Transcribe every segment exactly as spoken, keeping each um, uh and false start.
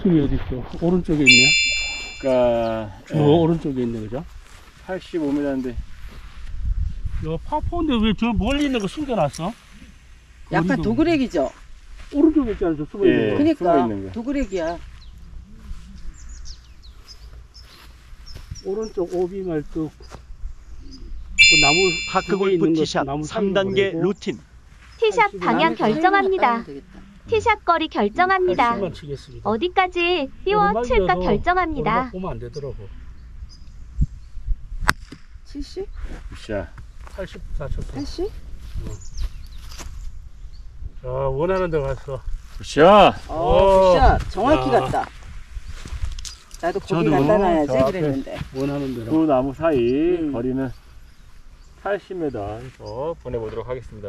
루틴이 어디 있어? 오른쪽에 있네. 그러니까 저 네. 오른쪽에 있네, 그죠? 팔십오 미터인데. 야, 파포인데 왜 저 멀리 있는 거 숨겨놨어? 약간 도그렉이죠? 오른쪽에 있잖아, 저 숨어 있는 예. 거. 그니까 숨어 있는 거. 도그렉이야. 오른쪽 오비 말뚝. 그 나무 파크골프 티샷 삼 단계 루틴. 티샷 방향 결정합니다. 티샷 거리 결정합니다. 어디까지 띄워칠까 결정합니다. 보면 안 되더라고. 칠십? 굿샷. 팔십사 쳤어. 팔십? 어. 자, 원하는 데 갔어. 굿샷. 어, 굿샷. 정확히 야. 갔다. 나도 거기 저도 갖다 놔야지 저 앞에 그랬는데. 원하는 대로. 두 나무 사이 음. 거리는 팔십 미터에서 보내보도록 하겠습니다.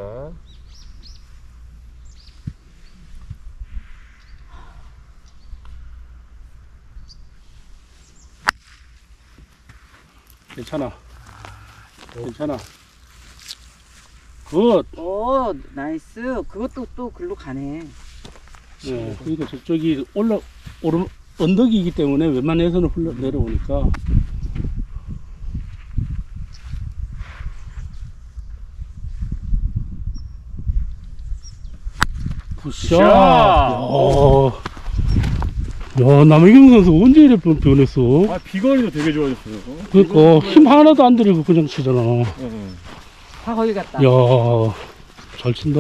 괜찮아. 괜찮아. 굿. 오, 나이스. 그것도 또 글로 가네. 네, 그러니까 저쪽이 올라 오르 언덕이기 때문에 웬만해서는 흘러 내려오니까. 굿샷. 야, 야, 남혜경 선수 언제 이래 변- 변했어? 아, 비거리도 되게 좋아졌어요. 그러니까 힘 하나도 안 들이고 그냥 치잖아. 네. 다 거기 갔다. 야, 잘 친다.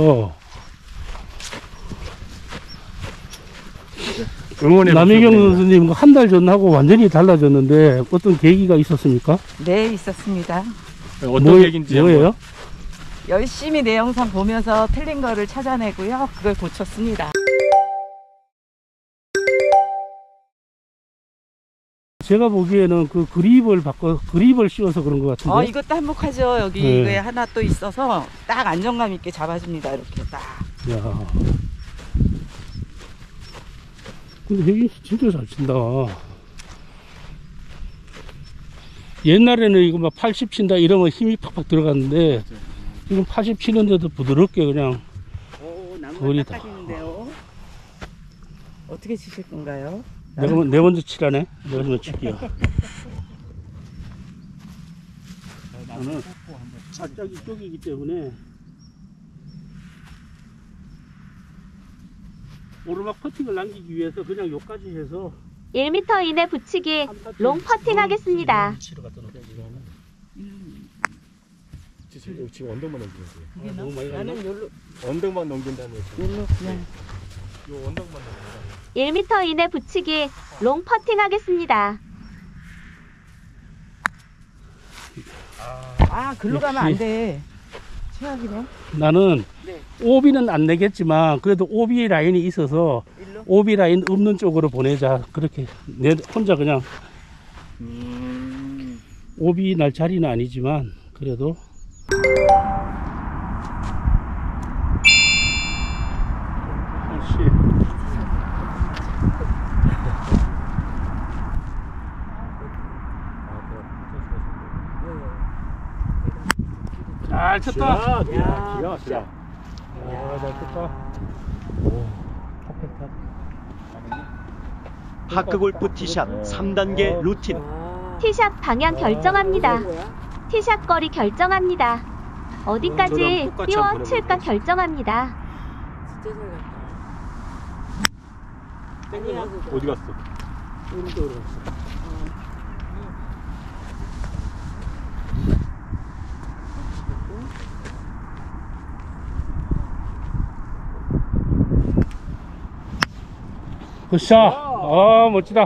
응원해 남혜경 선수님 한 달 전하고 완전히 달라졌는데 어떤 계기가 있었습니까? 네, 있었습니다. 어떤 뭐, 얘기인지 뭐예요? 열심히 내 영상 보면서 틀린 거를 찾아내고요. 그걸 고쳤습니다. 제가 보기에는 그 그립을 바꿔 그립을 씌워서 그런 것 같은데. 어, 이것도 한몫하죠. 여기 네. 이거에 하나 또 있어서 딱 안정감 있게 잡아줍니다. 이렇게 딱. 야. 근데 혜경 씨 진짜 잘 친다. 옛날에는 이거 막 팔십 친다 이러면 힘이 팍팍 들어갔는데 지금 팔십 치는데도 부드럽게 그냥. 오, 거리 나무가 다. 닦아지는데요. 어떻게 치실 건가요? 내가 먼- 내 먼저 치라네. 내가 먼저 칠게요. 나는 살짝 이쪽이기 때문에 오르막 퍼팅을 남기기 위해서 그냥 여기까지 해서 일 미터 이내 붙이기 롱 퍼팅 하겠습니다. 치러 갖다 놓을게요. 지금, 지금 언덕만 넘기는 거예요. 아, 너무 많이 갔나? 나는 여기로, 언덕만 넘긴다는 얘기. 여기로 그냥. 요 언덕만 넘긴다. 일 미터 이내 붙이기 롱 퍼팅 하겠습니다. 아, 글로 가면 안 돼. 최악이네. 나는 네. 오비는 안 내겠지만 그래도 오비 라인이 있어서 일로? 오비 라인 없는 쪽으로 보내자. 그렇게 내 혼자 그냥 음. 오비 날 자리는 아니지만 그래도 잘 쳤다. 야, 기가, 야, 기가 막히다. 아, 잘 쳤다. 파크골프 티샷 삼 단계 루틴. 티샷 방향 결정합니다. 뭐야? 티샷 거리 결정합니다. 어디까지 저랑 똑같이 한번 띄워칠까 해볼게요. 결정합니다. 진짜 잘 갔다. 아니야, 어디 갔어? 오른쪽으로 갔어. 굿샷. 아, 멋지다.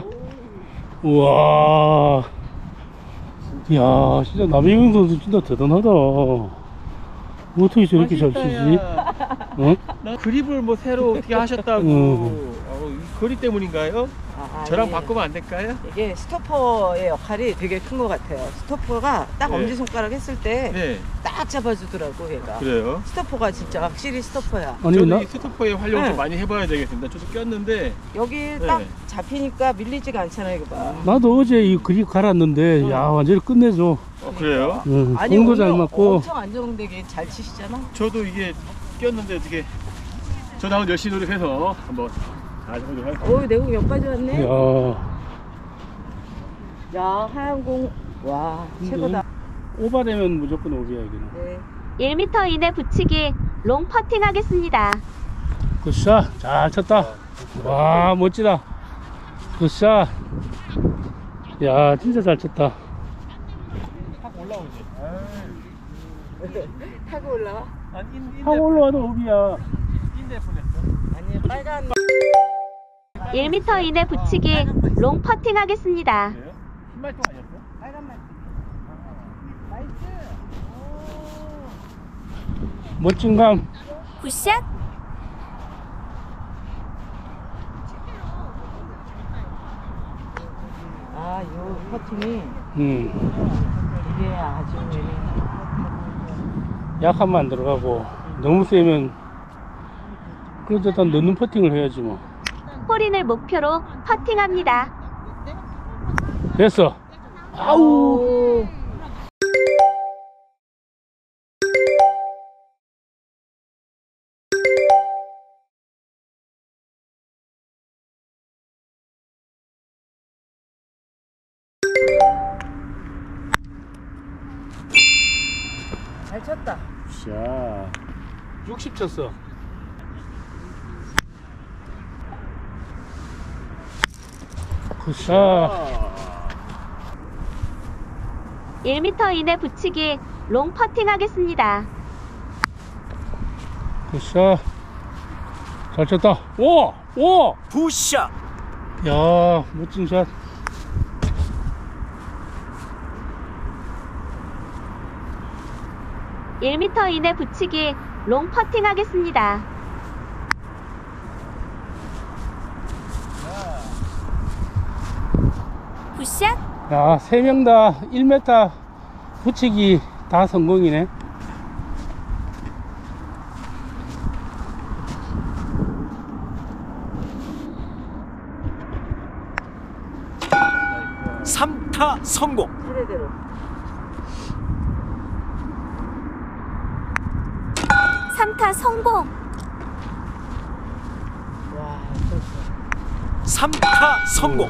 우와. 이야, 진짜 남혜경 선수 진짜 대단하다. 어떻게 저렇게 잘 치지? 어? 그립을 뭐 새로 어떻게 하셨다고. 음. 어, 이 거리 때문인가요? 아, 저랑 예. 바꾸면 안 될까요? 이게 스토퍼의 역할이 되게 큰 것 같아요. 스토퍼가 딱 네. 엄지손가락 했을 때 딱 네. 잡아주더라고, 얘가. 그래요? 스토퍼가 진짜 확실히 스토퍼야. 아니, 저도 나, 이 스토퍼의 활용 네. 좀 많이 해봐야 되겠습니다. 저도 꼈는데. 여기 네. 딱 잡히니까 밀리지가 않잖아요, 이거 봐. 나도 어제 이 그립 갈았는데, 야, 완전히 끝내줘. 어, 그래요? 응, 아니, 공도 잘 오늘 맞고. 엄청 안정되게 잘 치시잖아. 저도 이게 꼈는데 어떻게. 저도 한번 열심히 노력해서 한번 아, 저거 좀 오, 내공 여기까지 왔네. 야, 야, 하얀 공. 와, 최고다. 오바되면 무조건 오비야, 여기는. 네. 일 미터 이내 붙이기 롱 퍼팅 하겠습니다. 굿샷. 잘 쳤다. 와, 멋지다. 굿샷. 야, 진짜 잘 쳤다. 타고 올라오지. 타고 올라와? 아니, 인, 인대, 타고 올라와도 오비야. 인대 보냈어. 아니, 빨간. 일 미터 이내 붙이기 롱 퍼팅 하겠습니다. 그래요? 흰말도 아니었어? 빨간 말. 나이스. 멋진 감. 굿샷. 아, 요 퍼팅이 음, 이게 아주 약하면 안 들어가고, 너무 세면, 그래도 일단 넣는 퍼팅을 해야지 뭐. 홀인을 목표로 퍼팅합니다. 됐어. 아우. 잘 쳤다. 자, 육십 쳤어. 굿샷. 일 미터 이내 붙이기 롱 퍼팅 하겠습니다. 굿샷. 잘 쳤다. 오! 오! 굿샷. 야, 멋진 샷. 일 미터 이내 붙이기 롱 퍼팅 하겠습니다. 굿샷. 야, 세 명 다 일 미터 붙이기 다 성공이네. 삼 타 성공. 차례대로. 삼 타 성공. 와, 쳤어. 삼 타 성공.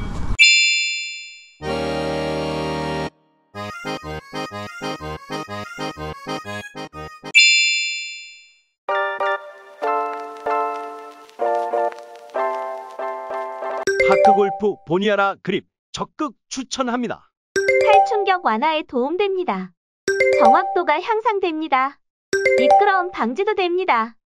파크골프 보니아라 그립 적극 추천합니다. 팔 충격 완화에 도움됩니다. 정확도가 향상됩니다. 미끄러움 방지도 됩니다.